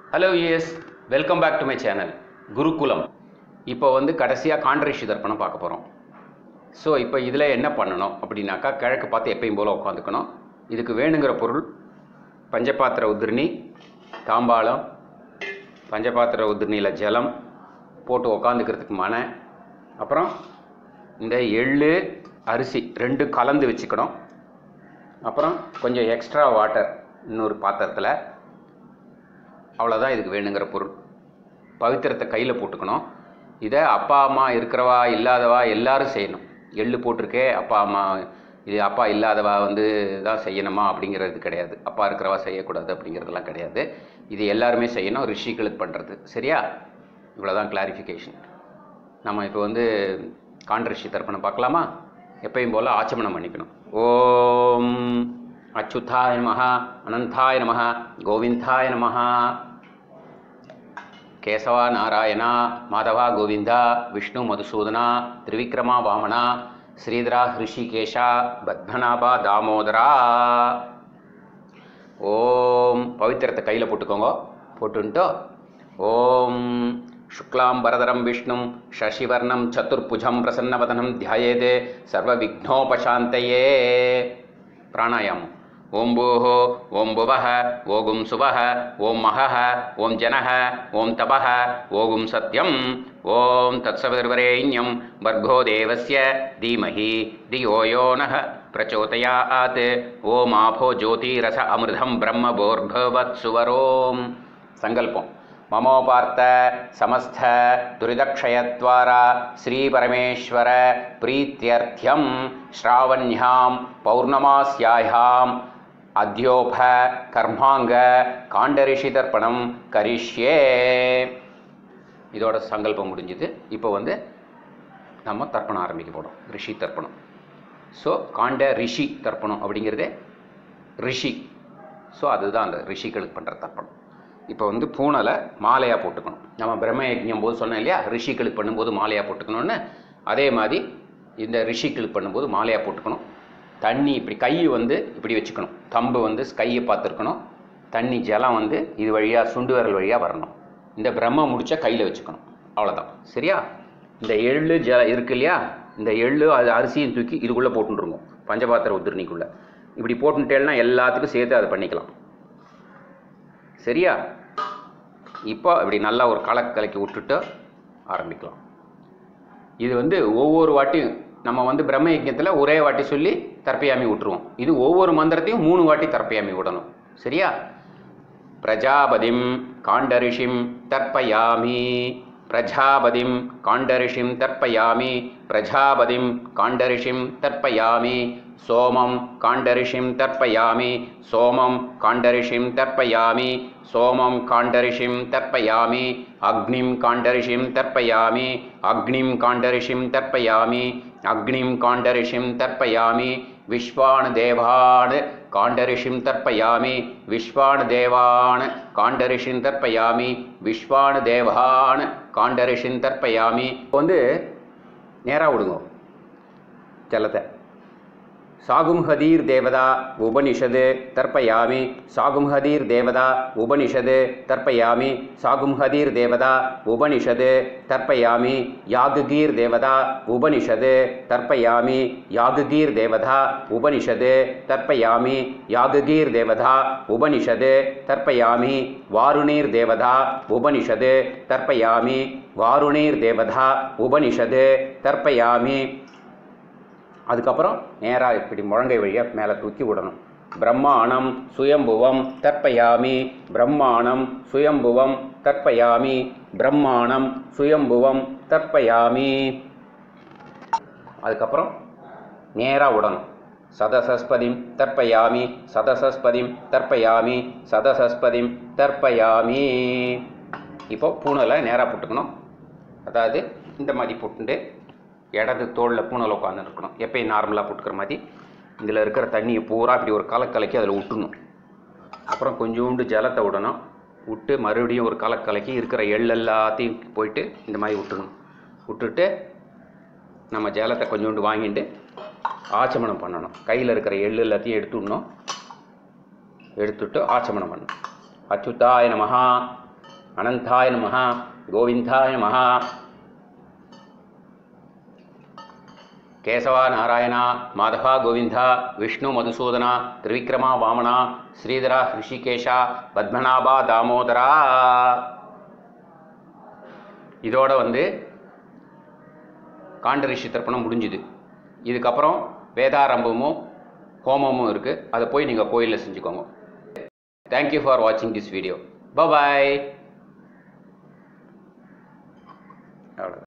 Hello yes, welcome back to my channel Gurukulam. இப்போ வந்து கடைசியாக காண்டரிஷி தர்ப்பணம் பார்க்க போகிறோம். ஸோ இப்போ இதில் என்ன பண்ணணும் அப்படின்னாக்கா, கிழக்கு பார்த்து எப்பயும் போல் உட்காந்துக்கணும். இதுக்கு வேணுங்கிற பொருள் பஞ்சபாத்திர உதிர்ணி, தாம்பாளம், பஞ்சபாத்திர உதிர்ணியில் ஜலம் போட்டு உக்காந்துக்கிறதுக்கு மனை, அப்புறம் இந்த எள்ளு அரிசி ரெண்டு கலந்து வச்சுக்கணும். அப்புறம் கொஞ்சம் எக்ஸ்ட்ரா வாட்டர் இன்னொரு பாத்திரத்தில். அவ்வளோதான் இதுக்கு வேணுங்கிற பொருள். பவித்திரத்தை கையில் போட்டுக்கணும். இதை அப்பா அம்மா இருக்கிறவா இல்லாதவா எல்லாரும் செய்யணும். எள்ளு போட்டிருக்கே அப்பா அம்மா, இது அப்பா இல்லாதவா வந்து தான் செய்யணுமா அப்படிங்கிறது கிடையாது. அப்பா இருக்கிறவா செய்யக்கூடாது அப்படிங்கிறதுலாம் கிடையாது. இது எல்லாருமே செய்யணும், ரிஷிகளுக்கு பண்ணுறது. சரியா? இவ்வளோதான் கிளாரிஃபிகேஷன். நம்ம இப்போ வந்து காண்டரிஷி தர்ப்பணம் பார்க்கலாமா? எப்பயும் போல் ஆச்சமனம் பண்ணிக்கணும். ஓம் அச்சுத்தாய நமஹ, அனந்தாய நமஹ, கோவிந்தாய நமஹ, கேசவா நாராயணா, மாதவா கோவிந்தா, விஷ்ணு மதுசூதனா, திரிவிக்ரமா வாமனா, ஸ்ரீதரா ஹிருஷிகேஷா, பத்மநாபா தாமோதரா. ஓம் பவித்திரத்தை கையில் போட்டுக்கோங்க. போட்டுன்ட்டோ ஓம் சுக்லாம் பரதரம் விஷ்ணும் சசிவர்ணம் சதுர்புஜம் பிரசன்னவதனம் தியாயேதே சர்வ விக்னோபசாந்தயே. பிராணாயாமம். ஓம் பூஹோ ஓம் புவஹ ஓகும் சுவஹ ஓம் மஹஹ ஓம் ஜனஹ ஓம் தபஹ ஓகும் சத்யம் ஓம் தத்சவிதுர்வரேண்யம் வர்கோ தேவஸ்ய தீமஹி தியோ யோ நஹ பிரச்சோதயாத் ஓம் ஆபோ ஜோதிரச அமிர்தம் பிரம்ம போர்பவத் சுவரோம். சங்கல்பம். மமோபார்த்த சமஸ்த துரிதக்ஷயத்வாரா ஸ்ரீ பரமேஸ்வர பிரீத்யர்த்தியம் ஸ்ராவண்யாம் பௌர்ணமாஸ்யாயாம் அத்யோப கர்மாங்க காண்டரிஷி தர்ப்பணம் கரிஷ்யே. இதோட சங்கல்பம் முடிஞ்சுது. இப்போ வந்து நம்ம தர்ப்பணம் ஆரம்பிக்க போகிறோம், ரிஷி தர்ப்பணம். ஸோ காண்ட ரிஷி தர்ப்பணம் அப்படிங்கிறதே ரிஷி. ஸோ அதுதான் அந்த ரிஷிகளுக்கு பண்ணுற தர்ப்பணம். இப்போ வந்து பூனலை மாலையாக போட்டுக்கணும். நம்ம பிரம்ம யஜ்ஞம் போது சொன்னோம் இல்லையா, ரிஷிகளுக்கு பண்ணும்போது மாலையாக போட்டுக்கணும்னு. அதே மாதிரி இந்த ரிஷிகளுக்கு பண்ணும்போது மாலையாக போட்டுக்கணும். தண்ணி இப்படி கை வந்து இப்படி வச்சுக்கணும். தம்பு வந்து கையை பார்த்துருக்கணும். தண்ணி ஜலம் வந்து இது வழியாக சுண்டு விரல் வழியாக வரணும். இந்த பிரம்ம முடிச்ச கையில் வச்சுக்கணும். அவ்வளோதான். சரியா? இந்த எள்ளு இருக்கு இல்லையா, இந்த எள்ளு அது அரிசியும் தூக்கி இதுக்குள்ளே போட்டுருங்க. பஞ்சபாத்திர உதிர்ணிக்குள்ளே இப்படி போட்டுட்டேன்னா எல்லாத்துக்கும் சேர்த்து அதை பண்ணிக்கலாம். சரியா? இப்போ இப்படி நல்லா ஒரு கலக்கி விட்டுட்டு ஆரம்பிக்கலாம். இது வந்து ஒவ்வொரு வாட்டியும் நம்ம வந்து பிரம்ம யஜ்ஞத்தில் ஒரே வாட்டி சொல்லி தர்ப்பயாமி விட்டுருவோம். இது ஒவ்வொரு மந்திரத்தையும் 3 வாட்டி தர்ப்பயாமி விடணும். சரியா? பிரஜாபதிம் காண்டரிஷிம் தர்ப்பயாமி, பிரஜாபதிம் காண்டரிஷிம் தர்ப்பயாமி, பிரஜாபதிம் காண்டரிஷிம் தர்ப்பயாமி, சோமம் காண்டரிஷிம் தர்ப்பயாமி, சோமம் காண்டரிஷிம் தர்ப்பயாமி, சோமம் காண்டரிஷிம் தர்ப்பயாமி, அக்னிம் காண்டரிஷிம் தர்ப்பயாமி, அக்னிம் காண்டரிஷிம் தர்ப்பயாமி, அக்னிம் காண்டரிஷிம் தர்ப்பயாமி, விஸ்வான் தேவான் காண்டரிஷிம் தர்ப்பயாமி, விஸ்வான் தேவான் காண்டரிஷிம் தர்ப்பயாமி, விஸ்வான் தேவான் காண்டரிஷிம் தர்ப்பயாமி. வந்து நேராக விடுங்க ஜலத்தை. சாகும்ஹதீர் தேவதா உபனிஷது தர்ப்பயாமி, சாகும்ஹதீர் தேவதா உபனிஷது தர்ப்பயாமி, சாகும்ஹதீர் தேவதா உபனிஷது தர்ப்பயாமி, யாகுகீர் தேவதா உபனிஷது தர்ப்பயாமி, யாகுகீர் தேவதா உபனிஷது தர்ப்பயாமி, யாகுகீர் தேவதா உபனிஷது தர்ப்பயாமி, வாருணீர் தேவதா உபனிஷது தர்ப்பயாமி, வாருணீர் தேவதா உபனிஷது தர்ப்பயாமி. அதுக்கப்புறம் நேராக இப்படி முழங்கை வழியாக மேலே தூக்கி விடணும். பிரம்மாணம் சுயம்புவம் தர்ப்பயாமி, பிரம்மாணம் சுயம்புவம் தர்ப்பயாமி, பிரம்மாணம் சுயம்புவம் தர்ப்பயாமி. அதுக்கப்புறம் நேராக விடணும். சதசஸ்பதிம் தர்ப்பயாமி, சதசஸ்பதிம் தர்ப்பயாமி, சதசஸ்பதிம் தர்ப்பயாமி. இப்போ பூனலை நேராக போட்டுக்கணும். அதாவது இந்த மாதிரி போட்டுட்டு இடது தோளில் பூனல் உட்காந்துருக்கணும். எப்பயும் நார்மலாக போட்டுக்கிற மாதிரி இதில் இருக்கிற தண்ணியை பூரா இப்படி ஒரு கலக்கி அதில் விட்டுணும். அப்புறம் கொஞ்சோண்டு ஜலத்தை விடணும். விட்டு மறுபடியும் ஒரு கலக்கி இருக்கிற எள் எல்லாத்தையும் போயிட்டு இந்த மாதிரி விட்டுணும். விட்டுட்டு நம்ம ஜலத்தை கொஞ்சோண்டு வாங்கிட்டு ஆச்சமனம் பண்ணணும். கையில் இருக்கிற எள் எல்லாத்தையும் எடுத்துடணும். எடுத்துட்டு ஆச்சமனம் பண்ணணும். அச்சுத்தாய நமஹா, அனந்தாய நமஹ, கோவிந்தாய நமஹ. கேசவா நாராயணா, மாதவா கோவிந்தா, விஷ்ணு மதுசூதனா, திரிவிக்ரமா வாமனா, ஸ்ரீதரா ரிஷிகேஷா, பத்மநாபா தாமோதரா. இதோட வந்து காண்டரிஷி தர்ப்பணம் முடிஞ்சுது. இதுக்கப்புறம் வேதாரம்பமும் ஹோமமும் இருக்குது. அதை போய் நீங்கள் கோயிலில் செஞ்சுக்கோங்க. தேங்க்யூ ஃபார் வாட்சிங் திஸ் வீடியோ. பாய். அவ்வளோ.